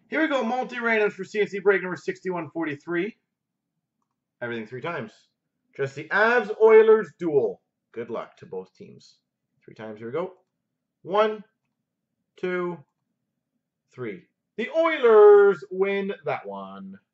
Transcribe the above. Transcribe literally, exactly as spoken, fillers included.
Here we go, multi-randoms for C and C break number sixty-one forty-three. Everything three times. Just the Avs-Oilers duel. Good luck to both teams. Three times, here we go. One, two, three. The Oilers win that one.